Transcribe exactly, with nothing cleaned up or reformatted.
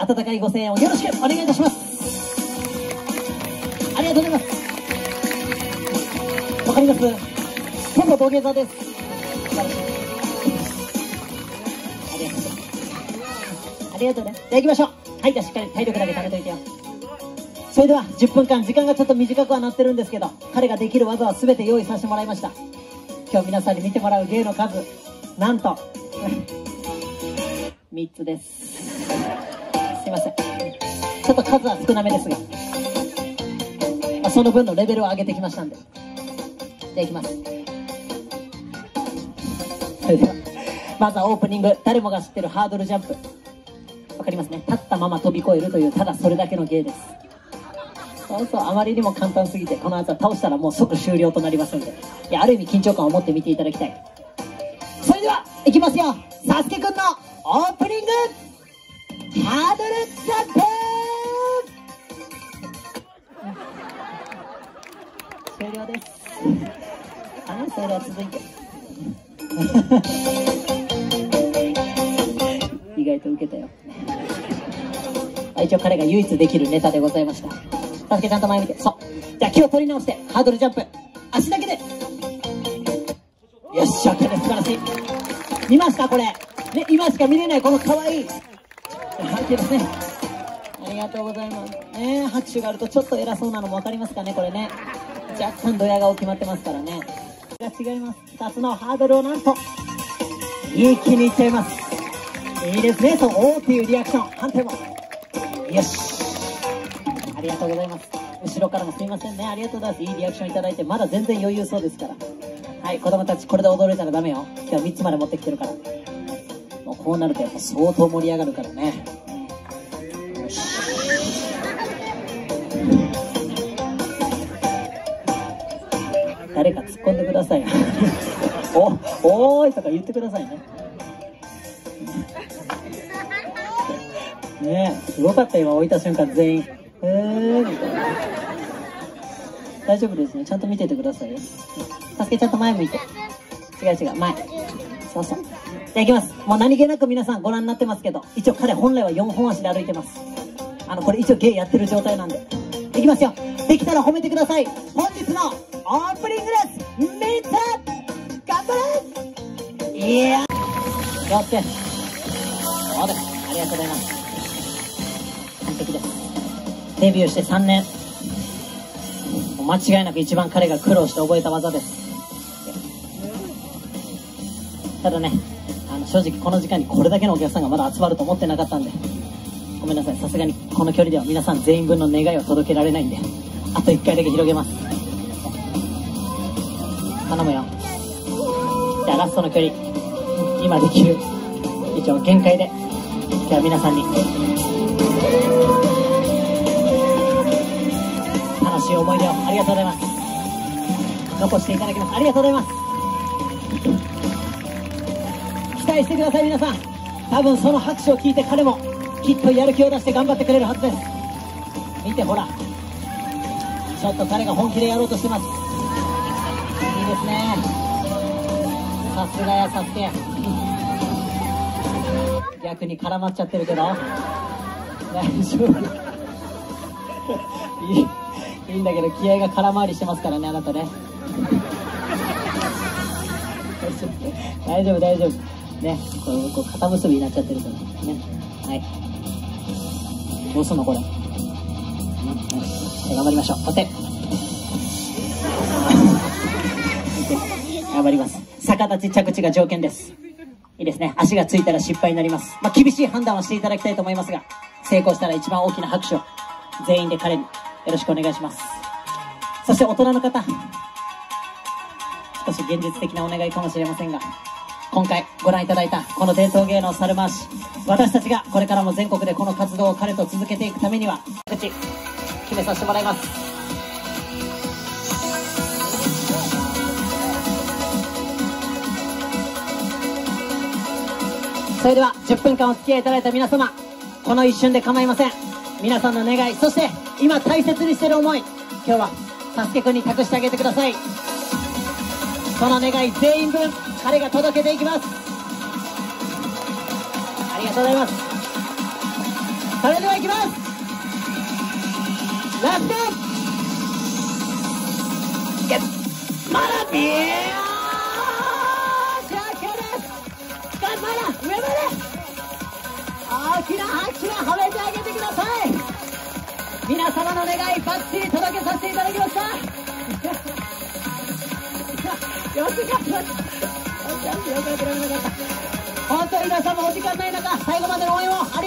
温かいご声援をよろしくお願いいたします。ありがとうございます。わかります。今度土下座です。素晴らしい。ありがとう。ありがとうね。じゃあ行きましょう。はい、じゃあしっかり体力だけ貯めといてよ。それではじゅっぷんかん、時間がちょっと短くはなってるんですけど、彼ができる技は全て用意させてもらいました。今日皆さんに見てもらう芸の数、なんとみっつです。すいません、ちょっと数は少なめですが、まあ、その分のレベルを上げてきましたんで。じゃあいきます。それではまずはオープニング、誰もが知ってるハードルジャンプ、わかりますね。立ったまま飛び越えるという、ただそれだけの芸です。そうそう、あまりにも簡単すぎて、この後は倒したらもう即終了となりますので、いや、ある意味緊張感を持って見ていただきたい。それではいきますよ。サスケくんのオープニングハードルジャンプ終了です。はい、それでは続いて意外と受けたよ。一応彼が唯一できるネタでございました。サスケちゃんと前見て、そう。じゃあ気を取り直してハードルジャンプ、足だけで。よし、OK です。素晴らしい。見ますかこれね、今しか見れないこの可愛い背景ですね。ありがとうございますね。拍手があるとちょっと偉そうなのも分かりますかね。これね、若干ドヤ顔決まってますからね。が違います。ふたつのハードルをなんと一気にいっちゃいます。いいですね。そう、おーっていうリアクション、判定もよし、ありがとうございます。後ろからもすいませんね、ありがとうございます。いいリアクションいただいて、まだ全然余裕そうですから。はい、子供たちこれで踊れたらダメよ。今日はみっつまで持ってきてるから。もうこうなるとやっぱ相当盛り上がるからね。よし、誰か突っ込んでくださいお、おーいとか言ってくださいね。ねえ、すごかった。今置いた瞬間全員えーみたいな。大丈夫ですね、ちゃんと見ててくださいよ。サスケちゃんと前向いて。違う違う、前。そうそう。じゃあいきます。もう何気なく皆さんご覧になってますけど、一応彼本来はよんほん足で歩いてます。あのこれ一応芸やってる状態なんで。いきますよ。できたら褒めてください。本日のオープニングです。みっつ頑張れ。いやー、よってそうです。ありがとうございます。完璧です。デビューしてさんねん、間違いなく一番彼が苦労して覚えた技です。ただね、あの正直この時間にこれだけのお客さんがまだ集まると思ってなかったんで、ごめんなさい。さすがにこの距離では皆さん全員分の願いを届けられないんで、あといっかいだけ広げます。頼むよ。じゃあラストの距離、今できる一応限界で、今日は皆さんに楽しい思い出をありがとうございます。残していただきます。ありがとうございます。期待してください皆さん。多分その拍手を聞いて彼もきっとやる気を出して頑張ってくれるはずです。見てほら、ちょっと彼が本気でやろうとしてます。いいですね。さすがやサスケ。逆に絡まっちゃってるけど大丈夫いいいいんだけど、気合が空回りしてますからね、あなたね。大丈夫大丈夫ね。こうこう肩結びになっちゃってるからね。はい、どうすんのこれ、うん、よし、頑張りましょう。お手頑張ります。逆立ち着地が条件です。いいですね。足がついたら失敗になります。まあ、厳しい判断をしていただきたいと思いますが、成功したら一番大きな拍手を全員で彼によろしくお願いします。そして大人の方、少し現実的なお願いかもしれませんが、今回ご覧いただいたこの伝統芸能猿回し、私たちがこれからも全国でこの活動を彼と続けていくためには、口決めさせてもらいます。それではじゅっぷんかんお付き合いいただいた皆様、この一瞬で構いません。皆さんの願い、そして今大切にしている思い、今日はサスケくんに託してあげてください。その願い全員分彼が届けていきます。ありがとうございます。 それではいきます。ラストゲッまだビーシャーキャです。まだ上まで大きな拍手を褒めてあげてください。皆様の願いバッチリ届けさせていただきました。よく頑張った。本当に皆様お時間ない中最後までの応援をありがとうございました。